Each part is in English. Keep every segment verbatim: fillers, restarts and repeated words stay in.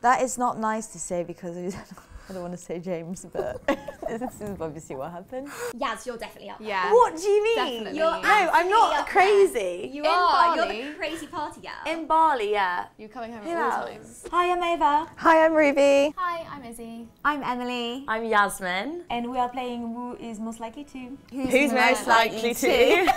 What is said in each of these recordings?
That is not nice to say because I don't want to say James, but this is obviously what happened. Yaz, you're definitely up there. Yeah. What do you mean? Definitely. You're No, absolutely I'm not up crazy. there. You In are. Bali. You're the crazy party gal. In Bali, yeah. You're coming home Who all the else? time. Hi, I'm Ava. Hi, I'm Ruby. Hi, I'm Izzy. I'm Emily. I'm Yasmin. And we are playing Who is Most Likely To. Who's, Who's most likely to?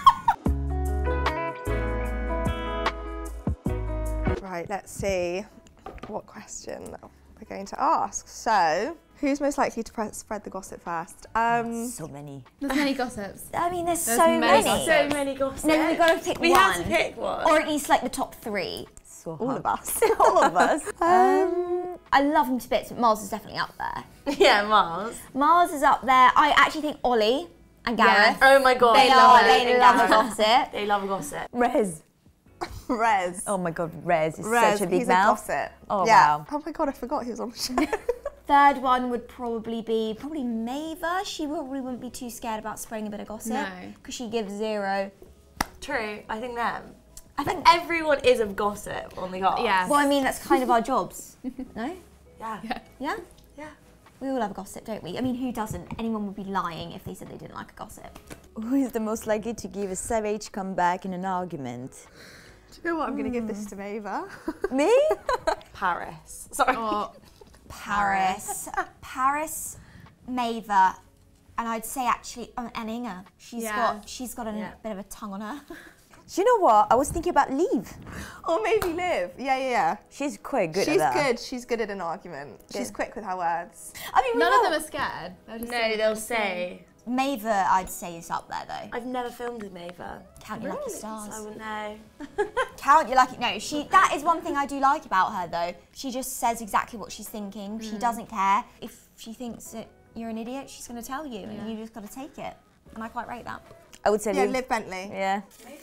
Right, let's see what question we're going to ask. So, who's most likely to press, spread the gossip first? Um, So many. There's many gossips. I mean, there's, There's so many many. So many gossips. No, we've got to pick we one. have to pick one. Or at least like the top three. So all hard. of us. All of us. Um, I love him to bits, but Mars is definitely up there. Yeah, Mars. Mars is up there. I actually think Ollie and Gareth. Oh my god. They I love it. they And love Gareth. gossip. They love gossip. Rez. Rez. Oh my god, Rez is Rez, such a big he's mouth. a gossip. Oh yeah. wow. Oh my god, I forgot he was on the show. Third one would probably be probably Maeva. She probably wouldn't be too scared about spreading a bit of gossip No. because she gives zero. True, I think them. I think. Everyone is of gossip on the cast. Yeah. Well, I mean, that's kind of our jobs, no? Yeah. Yeah. Yeah. Yeah. We all have gossip, don't we? I mean, who doesn't? Anyone would be lying if they said they didn't like a gossip. Who is the most likely to give a savage comeback in an argument? Do you know what? I'm going to give this to Maeva. Me? Paris. Sorry. Oh, Paris, Paris, Maeva, and I'd say actually, um, and Inga. She's Yeah. got she's got a Yeah. bit of a tongue on her. Do you know what? I was thinking about Liv. Or maybe Liv. Yeah, yeah, yeah. She's quite good She's at that. good. She's good at an argument. She's quick with her words. I mean, we none know- of them are scared. They'll just No, say they'll what they say. Maeva, I'd say, is up there though. I've never filmed with Maeva. Count your lucky So I stars. wouldn't know. Count your lucky. No, she. That is one thing I do like about her though. She just says exactly what she's thinking. She doesn't care if she thinks that you're an idiot. She's going to tell you, and you just got to take it. And I quite rate that. I would say Yeah, Liv. Liv Bentley. Yeah.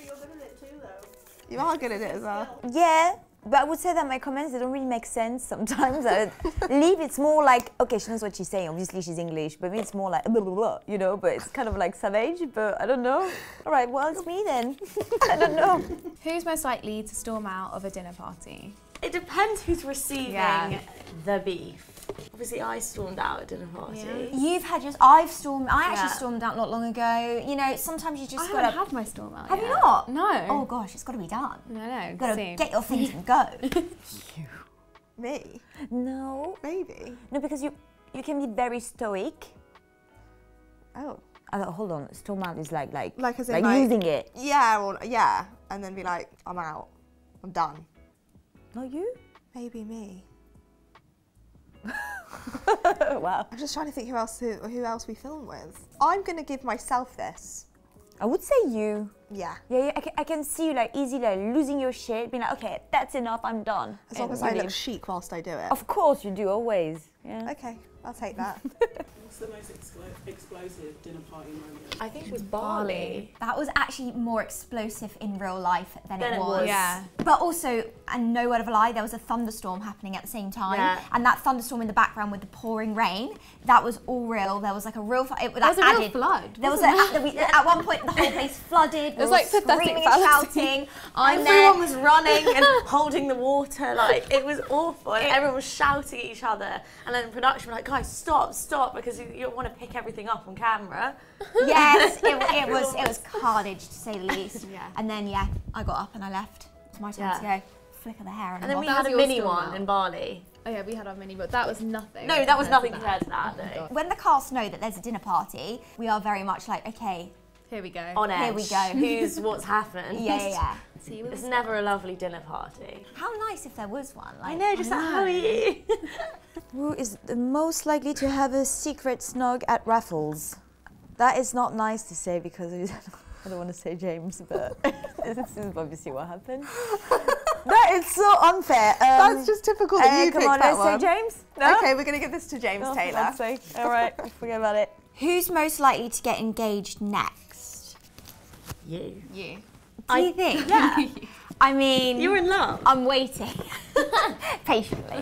You are good at it as well. Yeah, but I would say that my comments, they don't really make sense sometimes. I, Liv, it's more like, okay, she knows what she's saying. Obviously, she's English, but me, it's more like, blah, blah, blah, you know, but it's kind of like savage, but I don't know. All right, well, it's me then. I don't know. Who's most likely to storm out of a dinner party? It depends who's receiving Yeah. the beef. Obviously, I stormed out at dinner party. Yeah. You've had just. I've stormed. I actually Yeah. stormed out not long ago. You know, sometimes you I just haven't got to. had my storm out Have you yet. not? No. Oh gosh, it's got to be done. No, no. Got to soon. get your things and go. Me? No. Maybe. No, because you you can be very stoic. Oh. Uh, hold on, storm out is like, like, Like as in like like- losing it. Yeah, or yeah. And then be like, I'm out. I'm done. Not you? Maybe me. Wow. I'm just trying to think who else who, who else we film with. I'm gonna give myself this. I would say you. Yeah. Yeah, yeah I, can, I can see you like easily like losing your shit, being like, okay, that's enough, I'm done. As long And as I you look leave. chic whilst I do it. Of course you do, always. Yeah. Okay, I'll take that. What's the most explo- explosive dinner party moment? I think it was Bali. That was actually more explosive in real life than, Than it it was. was. Yeah. But also, and no word of a lie, there was a thunderstorm happening at the same time. Yeah. And that thunderstorm in the background with the pouring rain, that was all real. There was like a real, fu- it, that was a real added, flood, There was a, wasn't at, the, at one point the whole place flooded. It was we like were pathetic screaming and fallacy. shouting. And Everyone then, was running and holding the water, like it was awful. And everyone was shouting at each other. And then production were like, guys, stop, stop, because you, you don't want to pick everything up on camera. yes, it, it was it was carnage to say the least. Yeah. And then yeah, I got up and I left. It's my time Yeah. to go. Flick of the hair and, And then I'm we off. That had was a your mini storm one out. in Bali. Oh yeah, we had our mini, but that was nothing. No, that was nothing compared compared to that, Oh my though. God. When the cast know that there's a dinner party, we are very much like, okay, Here we go. On edge. Here we go. Who's what's happened. yeah, yeah, yeah. See, It's never a lovely dinner party. How nice if there was one. Like, I know, just like, how are you? Who is the most likely to have a secret snog at Raffles? That is not nice to say because I don't want to say James, but this is obviously what happened. That is so unfair. Um, That's just typical that uh, you come picked on, that let's say one. James. No? Okay, we're gonna give this to James Oh, for Taylor. God's sake. All right, forget about it. Who's most likely to get engaged next? You. You. Do you think? Yeah. I mean, You're in love. I'm waiting patiently.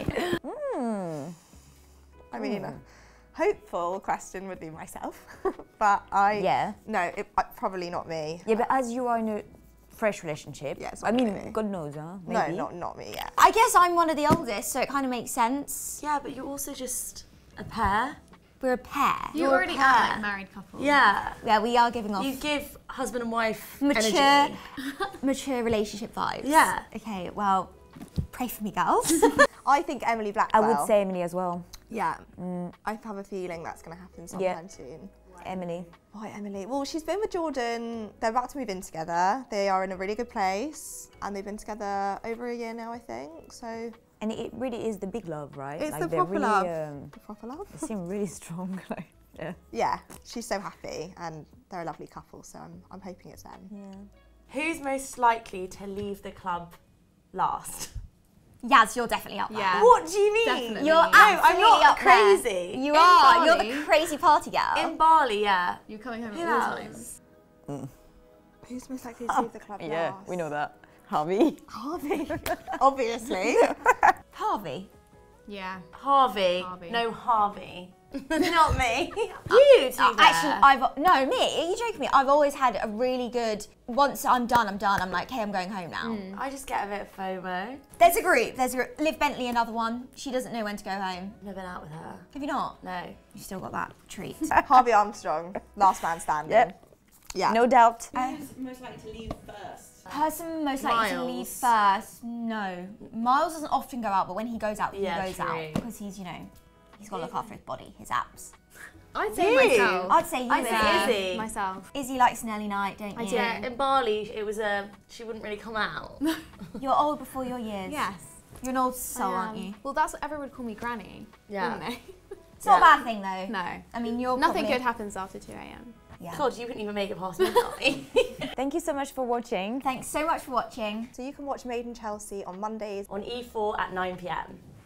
I mean, a hopeful question would be myself, but I Yeah. no, it, uh, probably not me. Yeah, but as you are in a fresh relationship. Yeah, it's I not mean, me. God knows, huh? No, Maybe. not not me yet. I guess I'm one of the oldest, so it kind of makes sense. Yeah, but you're also just a pair. We're a pair. You You're a already pair. are like married couple. Yeah. Yeah, we are giving off You give husband and wife mature, energy. mature relationship vibes. Yeah. Okay, well, pray for me, girls. I think Emily I Blackwell. would say Emily as well. Yeah. I have a feeling that's going to happen sometime Yeah. soon. Emily. Why Emily? Well, she's been with Jordan. They're about to move in together. They are in a really good place, and they've been together over a year now, I think. So And it really is the big love, right? it's like the they're proper really, love. Um, The proper love. they seem really strong. Like, yeah. Yeah, she's so happy, and they're a lovely couple. So I'm, I'm hoping it's them. Yeah. Who's most likely to leave the club last? Yaz, you're definitely up there. Yeah. What do you mean? Definitely. You're No, absolutely I'm not up there. crazy. You In are. You're Bali- the crazy party girl. In Bali, yeah. You're coming home Who at all else? times. Who's most likely to leave the club Yeah, last? we know that. Harvey. Harvey, obviously. Harvey. Yeah. Harvey. Harvey. No, Harvey. Not me. You, to Uh, be actually, fair. I've no me. Are you joking me? I've always had a really good. Once I'm done, I'm done. I'm like, hey, I'm going home now. I just get a bit of FOMO. There's a group. There's a group. Liv Bentley, another one. She doesn't know when to go home. Never been out with her. Have you not? No. You've still got that treat. Harvey Armstrong, last man standing. Yep. Yeah. No doubt. Who's most likely to leave first? Person most likely to leave Miles. first. No, Miles doesn't often go out, but when he goes out, he Yeah, goes true. out because he's, you know, he's got to look after his body, his abs. I'd say You? myself. I'd say you. I'd say Izzy. Izzy. Myself. Izzy likes Nelly Night, don't you? Yeah, in Bali, it was a. She wouldn't really come out. You're old before your years. Yes. You're an old soul, I am. aren't you? Well, that's what everyone would call me Granny. Yeah. Wouldn't they? It's not Yeah. a bad thing though. No. I mean, you're Nothing probably, good happens after two a m. Yeah. God, you wouldn't even make it past midnight. Thank you so much for watching. Thanks so much for watching. So you can watch Made in Chelsea on Mondays. On E four at nine p m.